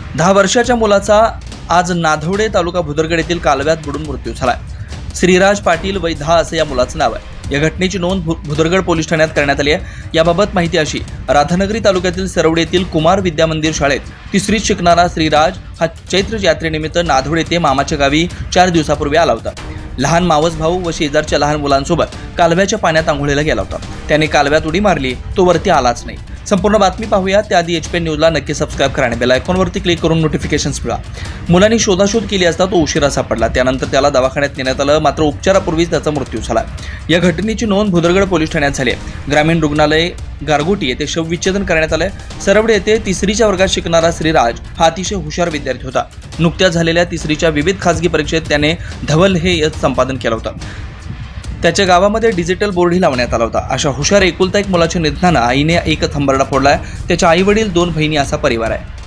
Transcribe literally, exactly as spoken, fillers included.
दहा वर्षाच्या मुलाचा आज नाधवडे तालुका भुदरगड येथील कालव्यात बुडून मृत्यू झाला। श्रीराज पाटील वय दहा असं या मुलाचं नाव आहे। या घटनेची नोंद भुदरगड पोलीस ठाण्यात करण्यात आली आहे। याबाबत माहिती अशी, राधानगरी तालुक्यातील सरवडे येथील कुमार विद्या मंदिर शाळेत तिसरीत शिकणारा श्रीराज हा चैत्र यात्रेनिमित्त नाधवडे येथे मामाच्या गावी चार दिवसापूर्वी आला होता। लहान मावस भाऊ व शेजारच्या लहान मुलांसोबत कालव्याच्या पाण्यात आंघोळीला गेला होता। त्याने कालव्यात उडी मारली, तो वरती आलाच नाही। संपूर्ण बातमी पाहूया त्याआधी एचपीएन न्यूजला नक्की सबस्क्राईब करा आणि बेल आयकॉनवरती क्लिक करून नोटिफिकेशन्स मिळवा। मुलांनी शोधाशोध केली असता तो उशिरा सापडला। त्यानंतर त्याला दवाखान्यात नेण्यात आलं, मात्र उपचारापूर्वीच त्याचा मृत्यू झाला। या घटनेची नोंद भुदरगड पोलीस ठाण्यात झाली आहे। ग्रामीण रुग्णालय गारगोटी येथे शवविच्छेदन करण्यात आले। सरवडे येथे तिसरीच्या वर्गात शिकणारा श्रीराज हा अतिशय हुशार विद्यार्थी होता। नुकत्याच झालेल्या तिसरीच्या विविध खासगी परीक्षेत त्याने धवल हे यश संपादन केलं होतं। त्याच्या गावामध्ये डिजिटल बोर्डही लावण्यात आला होता। अशा हुशार एकुलता एक मुलाच्या निधनानं आईने एक थंबरडा फोडलाय। त्याच्या आई वडील, दोन बहिणी असा परिवार आहे।